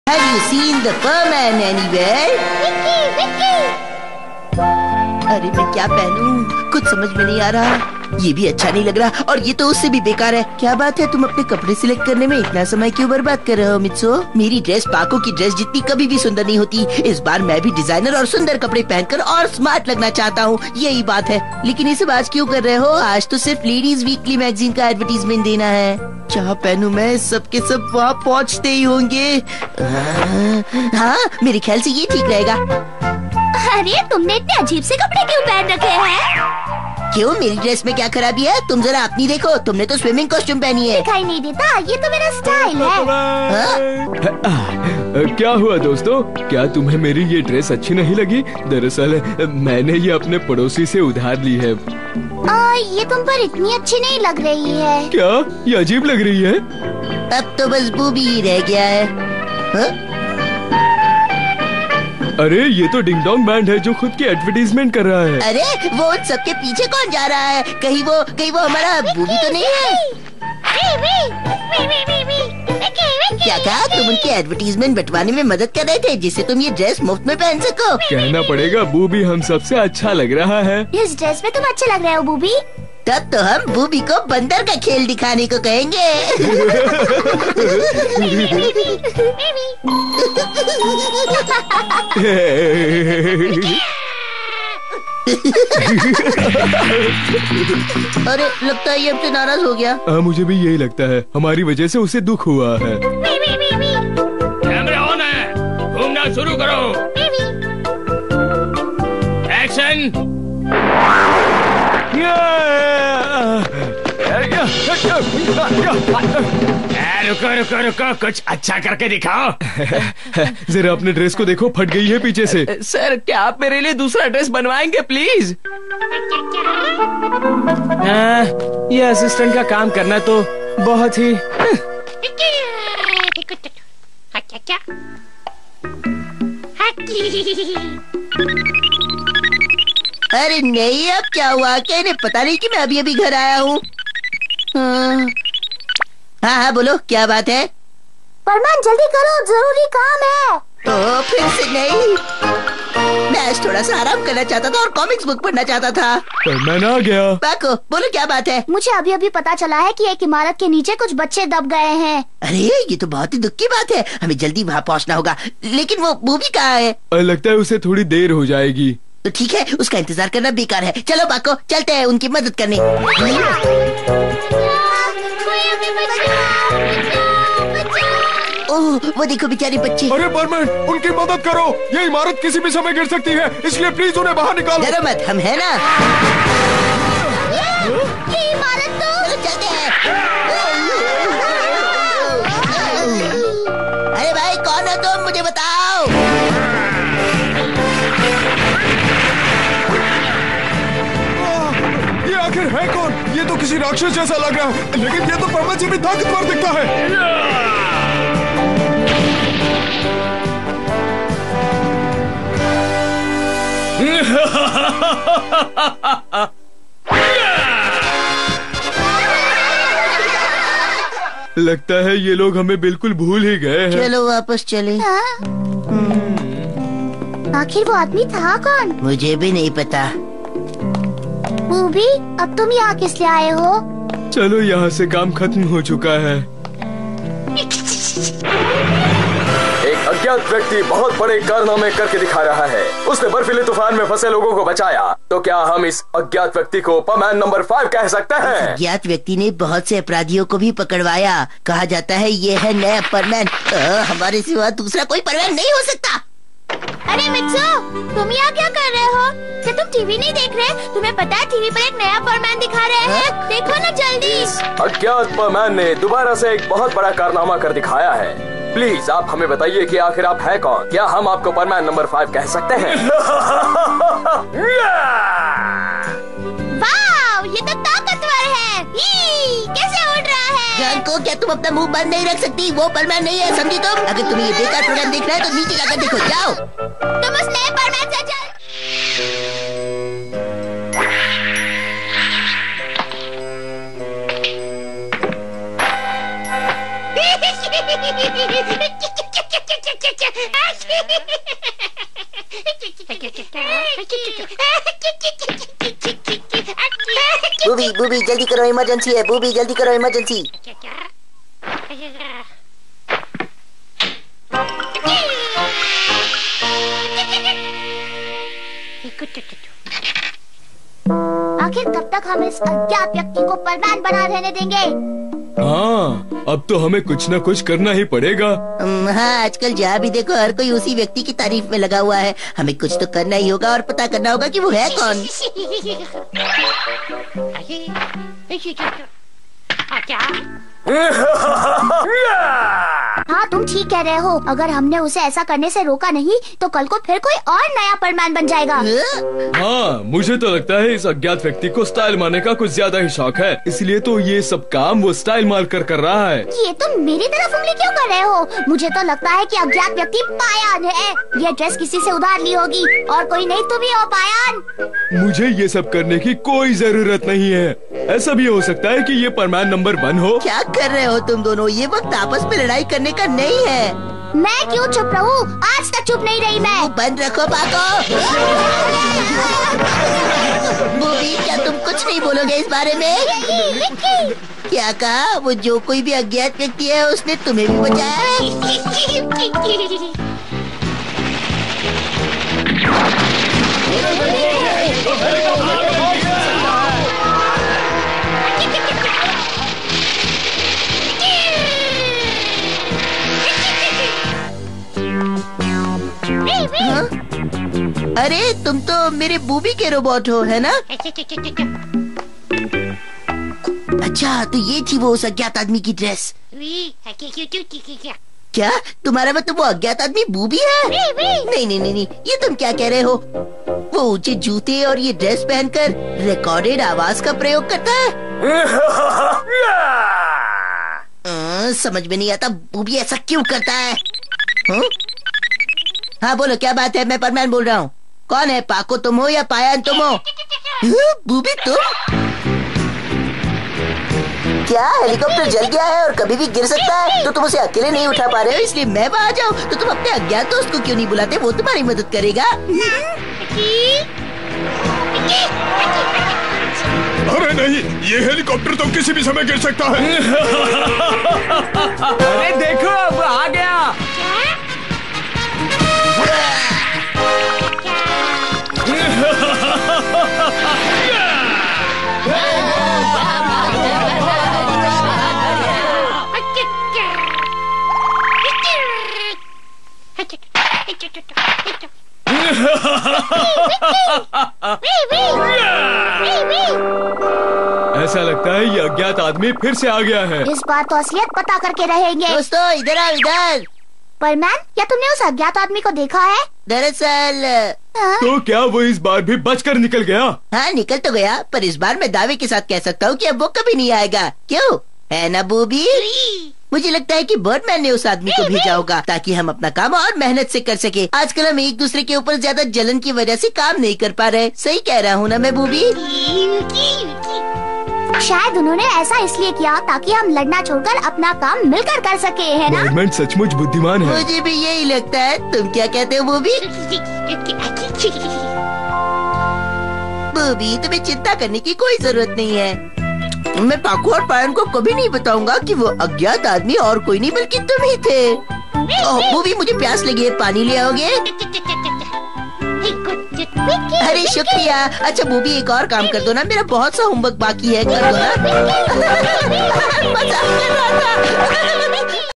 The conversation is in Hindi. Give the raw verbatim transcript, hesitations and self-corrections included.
Have you seen the Perman anywhere? Vicky, Vicky. अरे मैं क्या पहनूं? कुछ समझ में नहीं आ रहा। ये भी अच्छा नहीं लग रहा और ये तो उससे भी बेकार है। क्या बात है, तुम अपने कपड़े सिलेक्ट करने में इतना समय क्यों बर्बाद कर रहे हो मित्सुओ? मेरी ड्रेस पाको की ड्रेस जितनी कभी भी सुंदर नहीं होती। इस बार मैं भी डिजाइनर और सुंदर कपड़े पहनकर और स्मार्ट लगना चाहता हूँ, यही बात है। लेकिन ये सब आज क्यों कर रहे हो? आज तो सिर्फ लेडीज वीकली मैगजीन का एडवर्टीजमेंट देना है। जहाँ पहनूं मैं, सबके सब वहाँ पहुँचते ही होंगे। हाँ, मेरे ख्याल से ये ठीक रहेगा। अरे तुमने इतने अजीब से कपड़े क्यों पहन रखे हैं? क्यों, मेरी ड्रेस में क्या खराबी है? तुम जरा अपनी देखो, तुमने तो स्विमिंग कॉस्ट्यूम पहनी है। दिखाई नहीं देता, ये तो मेरा स्टाइल है। क्या हुआ दोस्तों, क्या तुम्हें मेरी ये ड्रेस अच्छी नहीं लगी? दरअसल मैंने ये अपने पड़ोसी से उधार ली है। आ, ये तुम पर इतनी अच्छी नहीं लग रही है। क्या ये अजीब लग रही है? अब तो बस बूबी ही रह गया है। हा? अरे ये तो डिंग डोंग बैंड है जो खुद की एडवर्टीजमेंट कर रहा है। अरे वो उन सबके पीछे कौन जा रहा है? कहीं वो कहीं वो हमारा बूबी तो नहीं है? क्या कहा? तुम उनकी एडवर्टीजमेंट बंटवाने में मदद कर रहे थे जिससे तुम ये ड्रेस मुफ्त में पहन सको? कहना पड़ेगा बूबी हम सबसे अच्छा लग रहा है। इस ड्रेस में तुम अच्छे लग रहे हो बूबी। तब तो हम बूबी को बंदर का खेल दिखाने को कहेंगे। अरे लगता है ये हमसे नाराज हो गया। आ, मुझे भी यही लगता है, हमारी वजह से उसे दुख हुआ है। कैमरा ऑन है, घूमना शुरू करो। एक्शन। रुको रुको रुको, कुछ अच्छा करके दिखाओ। जरा अपने ड्रेस को देखो, फट गई है पीछे से। सर क्या आप मेरे लिए दूसरा ड्रेस बनवाएंगे प्लीज? हाँ, ये असिस्टेंट का काम करना तो बहुत ही। अरे नहीं, अब क्या हुआ? क्या इन्हें पता नहीं कि मैं अभी अभी घर आया हूँ? हाँ हाँ बोलो, क्या बात है? परमान जल्दी करो, जरूरी काम है। ओ, फिर से नहीं। मैं आज थोड़ा सा आराम करना चाहता था और कॉमिक्स बुक पढ़ना चाहता था। परमान आ गया। बाको, बोलो क्या बात है? मुझे अभी अभी पता चला है कि एक इमारत के नीचे कुछ बच्चे दब गए हैं। अरे ये तो बहुत ही दुख की बात है, हमें जल्दी वहाँ पहुँचना होगा। लेकिन वो मूवी कहाँ है? लगता है उसे थोड़ी देर हो जाएगी। तो ठीक है, उसका इंतजार करना बेकार है। चलो बाको, चलते हैं उनकी मदद करने। ओह, वो देखो बेचारे बच्चे। अरे परमन, उनकी मदद करो, ये इमारत किसी भी समय गिर सकती है, इसलिए प्लीज उन्हें बाहर निकालो। डरो मत, हम है ना। ये इमारत तो चलते हैं। अरे भाई कौन हो तुम, मुझे बताओ। ये आखिर है कौन? ये तो किसी राक्षस जैसा लग रहा है, लेकिन ये तो परमन से भी ताकतवर दिखता है। लगता है ये लोग हमें बिल्कुल भूल ही गए हैं। चलो वापस चले। आखिर वो आदमी था कौन? मुझे भी नहीं पता। बूबी, अब तुम यहाँ किस लिए आए हो? चलो यहाँ से काम खत्म हो चुका है। एक अज्ञात व्यक्ति बहुत बड़े कारनामे करके दिखा रहा है। उसने बर्फीले तूफान में फंसे लोगों को बचाया। तो क्या हम इस अज्ञात व्यक्ति को परमैन नंबर फाइव कह सकते हैं? अज्ञात व्यक्ति ने बहुत से अपराधियों को भी पकड़वाया। कहा जाता है ये है नया परमैन। हमारे सिवा दूसरा कोई परमैन नहीं हो सकता। अरे मित्सो, तुम यहाँ क्या कर रहे हो? क्या तुम टीवी नहीं देख रहे? तुम्हें पता है टीवी पर एक नया परमैन दिखा रहे हैं। देखो ना जल्दी। अज्ञात परमैन ने दोबारा से एक बहुत बड़ा कारनामा कर दिखाया है। प्लीज आप हमें बताइए कि आखिर आप हैं कौन? क्या हम आपको परमैन नंबर फाइव कह सकते हैं? वाह, ये तो ताकतवर है। ही, कैसे उड़ रहा है? जान को, क्या तुम अपना मुंह बंद नहीं रख सकती? वो परमैन नहीं है, समझी तुम? अगर तुम्हें ये बेकार प्रोग्राम देखना है तो नीचे जाकर देखो, जाओ। तुम उस नए परमैन से चल। बूबी बूबी जल्दी करो, इमरजेंसी है। बूबी जल्दी करो, इमरजेंसी। आखिर कब तक हम इस अज्ञात व्यक्ति को परमान बना रहने देंगे? हाँ, अब तो हमें कुछ न कुछ करना ही पड़ेगा। हाँ, आजकल जहाँ भी देखो हर कोई उसी व्यक्ति की तारीफ में लगा हुआ है। हमें कुछ तो करना ही होगा और पता करना होगा कि वो है कौन। हाँ, तुम ठीक कह रहे हो। अगर हमने उसे ऐसा करने से रोका नहीं तो कल को फिर कोई और नया परमान बन जाएगा। हाँ, मुझे तो लगता है इस अज्ञात व्यक्ति को स्टाइल मारने का कुछ ज्यादा ही शौक है, इसलिए तो ये सब काम वो स्टाइल मार कर कर रहा है। ये तुम मेरी तरफ उंगली क्यों कर रहे हो? मुझे तो लगता है कि अज्ञात व्यक्ति पायान है। ये ड्रेस किसी से उधार ली होगी और कोई नहीं, तुम ही हो पायान। मुझे ये सब करने की कोई जरूरत नहीं है। ऐसा भी हो सकता है कि ये परमान नंबर वन हो। क्या कर रहे हो तुम दोनों? ये वक्त आपस में लड़ाई करने का नहीं है। मैं क्यों चुप रहूं? आज तक चुप नहीं रही मैं। बंद रखो पाको। बूबी, क्या तुम कुछ नहीं बोलोगे इस बारे में? क्या कहा? वो जो कोई भी अज्ञात व्यक्ति है उसने तुम्हें भी बचाया है? हाँ? अरे तुम तो मेरे बूबी के रोबोट हो, है ना? अच्छा, तो ये थी वो उस अज्ञात आदमी की ड्रेस। क्या तुम्हारा मतलब वो अज्ञात आदमी बूबी है? नहीं नहीं नहीं नहीं, ये तुम क्या कह रहे हो? वो ऊंचे जूते और ये ड्रेस पहनकर रिकॉर्डेड आवाज का प्रयोग करता है। आ, समझ में नहीं आता बूबी ऐसा क्यों करता है। हुँ? हाँ बोलो, क्या बात है? मैं परमान बोल रहा हूँ। कौन है? पाको तुम हो या पायान तुम हो? बूबी तुम? क्या हेलीकॉप्टर जल गया है और कभी भी गिर सकता है, तो तुम उसे अकेले नहीं उठा पा रहे हो इसलिए मैं वहाँ जाऊँ? तो तुम अपने अज्ञात दोस्त को क्यों नहीं बुलाते? वो तुम्हारी मदद करेगा। अरे नहीं, ये हेलीकॉप्टर तो किसी भी समय गिर सकता है। अरे देखो, अब आ गया। ऐसा लगता है ये अज्ञात आदमी फिर से आ गया है। इस बार तो असलियत पता करके रहेंगे। दोस्तों इधर आओ, इधर। परमान, क्या तुमने उस अज्ञात आदमी को देखा है? दरअसल तो क्या वो इस बार भी बचकर निकल गया? हाँ, निकल तो गया, पर इस बार मैं दावे के साथ कह सकता हूँ कि अब वो कभी नहीं आएगा। क्यों, है ना बूबी? मुझे लगता है कि बर्डमैन ने उस आदमी को भेजा होगा ताकि हम अपना काम और मेहनत से कर सके। आजकल हम एक दूसरे के ऊपर ज्यादा जलन की वजह से काम नहीं कर पा रहे। सही कह रहा हूँ ना मैं बूबी? शायद उन्होंने ऐसा इसलिए किया ताकि हम लड़ना छोड़कर अपना काम मिलकर कर सके, है ना? बर्डमैन सचमुच बुद्धिमान है। मुझे भी यही लगता है। तुम क्या कहते हो बूबी? बूबी, तुम्हें चिंता करने की कोई जरूरत नहीं है। मैं पाको और पायन को कभी नहीं बताऊंगा कि वो अज्ञात आदमी और कोई नहीं बल्कि तुम ही थे। ओह बूबी, मुझे प्यास लगी है, पानी ले आओगे? अरे शुक्रिया। अच्छा बूबी, एक और काम कर दो ना, मेरा बहुत सा होमवर्क बाकी है, कर दो ना।